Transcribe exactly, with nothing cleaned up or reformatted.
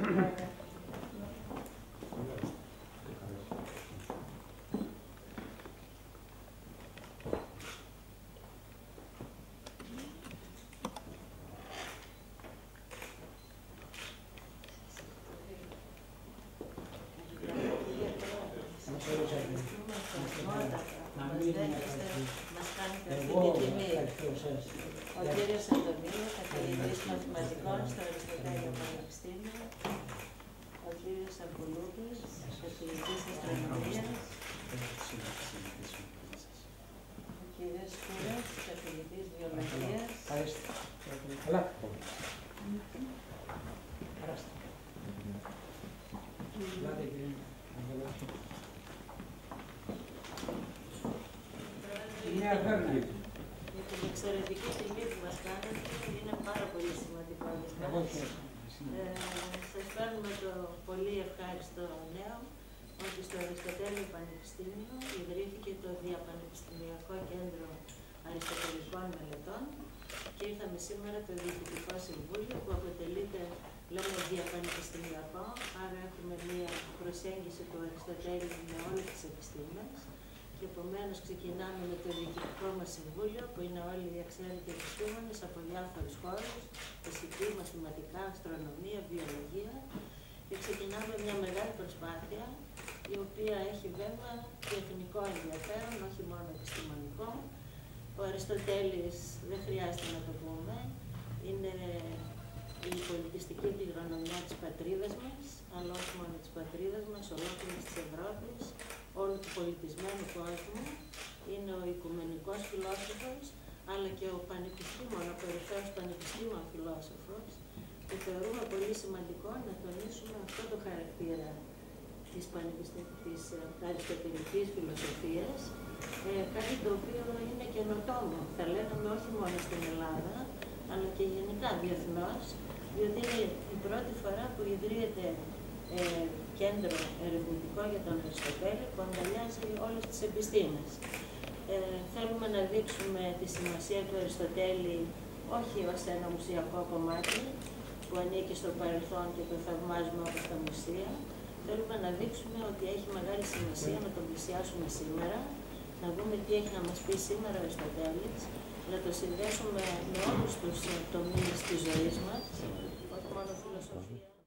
Μας κάνετε αυτή την τιμή. Ο κύριος Αντωνίου, καθηγητής μαθηματικών στο Αριστοτέλειο Πανεπιστήμιο, ο κύριος Αμπουλούδης, καθηγητής αστρονομίας, ο κύριος Κούρας, καθηγητής βιολογίας. Για την εξαιρετική τιμή που μας κάνετε, είναι πάρα πολύ σημαντικό για μας. Ε, σας παίρνουμε το πολύ ευχάριστο νέο ότι στο Αριστοτέλειο Πανεπιστήμιο ιδρύθηκε το Διαπανεπιστημιακό Κέντρο Αριστοτελικών Μελετών και ήρθαμε σήμερα το Διοικητικό Συμβούλιο που αποτελείται, λέμε, διαπανεπιστημιακό, άρα έχουμε μία προσέγγιση του Αριστοτέλειου με όλες τις επιστήμες. Και επομένως ξεκινάμε με το Διοικητικό μας Συμβούλιο, που είναι όλοι οι εξαίρετοι επιστήμονες από διάφορους χώρους, φυσική, μαθηματικά, αστρονομία, βιολογία. Και ξεκινάμε μια μεγάλη προσπάθεια, η οποία έχει βέβαια διεθνικό ενδιαφέρον, όχι μόνο επιστημονικό. Ο Αριστοτέλης, δεν χρειάζεται να το πούμε, είναι η πολιτιστική κληρονομιά της πατρίδας μας, αλλά όχι μόνο της πατρίδας μας, ολόκληρης της Ευρώπης, όλου του πολιτισμένου κόσμου. Είναι ο οικουμενικός φιλόσοφος, αλλά και ο πανεπιστήμων, ο κορυφαίος πανεπιστήμων φιλόσοφος, και θεωρούμε πολύ σημαντικό να τονίσουμε αυτό το χαρακτήρα της, της αριστοτελικής φιλοσοφίας, ε, κάτι το οποίο είναι καινοτόμο, θα λέγαμε, όχι μόνο στην Ελλάδα, αλλά και γενικά διεθνώς, διότι είναι η πρώτη φορά που ιδρύεται ε, κέντρο ερευνητικό για τον Αριστοτέλη που αγκαλιάζει όλες τις επιστήμες. Ε, θέλουμε να δείξουμε τη σημασία του Αριστοτέλη όχι ως ένα μουσιακό κομμάτι που ανήκει στο παρελθόν και το θαυμάζουμε όπως τα μουσεία. Θέλουμε να δείξουμε ότι έχει μεγάλη σημασία να τον πλησιάσουμε σήμερα, να δούμε τι έχει να μας πει σήμερα ο Αριστοτέλης, να το συνδέσουμε με όλους τους τομείς της ζωής μας, όχι μόνο φιλοσοφία.